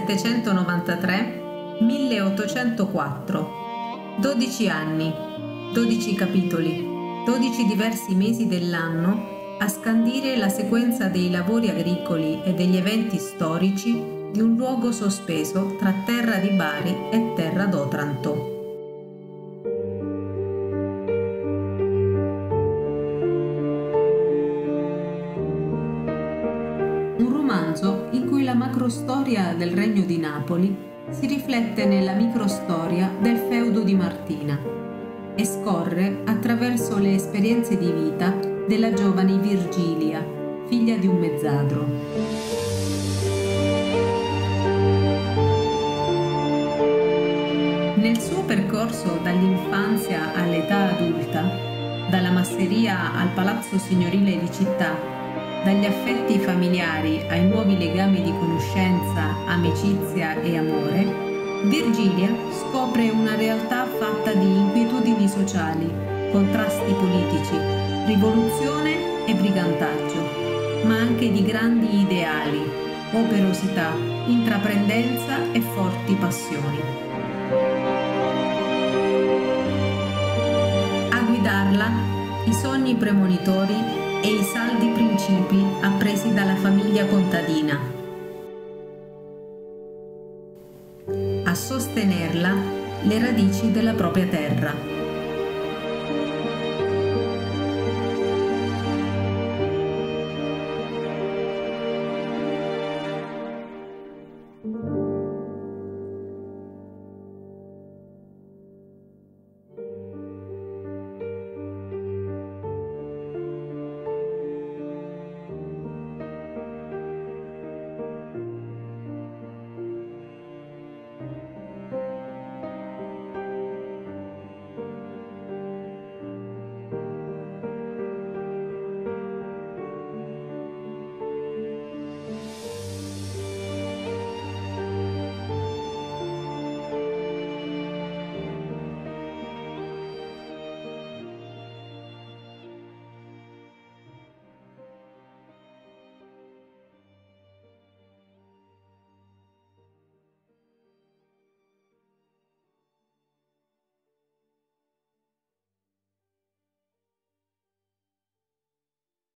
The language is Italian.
1793-1804. 12 anni, 12 capitoli, 12 diversi mesi dell'anno a scandire la sequenza dei lavori agricoli e degli eventi storici di un luogo sospeso tra terra di Bari e terra d'Otranto. Un romanzo in cui la macrostoria del Regno di Napoli si riflette nella microstoria del feudo di Martina e scorre attraverso le esperienze di vita della giovane Virgilia, figlia di un mezzadro. Nel suo percorso dall'infanzia all'età adulta, dalla masseria al palazzo signorile di città, dagli affetti familiari ai nuovi legami di conoscenza, amicizia e amore, Virgilia scopre una realtà fatta di inquietudini sociali, contrasti politici, rivoluzione e brigantaggio, ma anche di grandi ideali, operosità, intraprendenza e forti passioni. A guidarla i sogni premonitori e i saldi principi appresi dalla famiglia contadina. A sostenerla le radici della propria terra.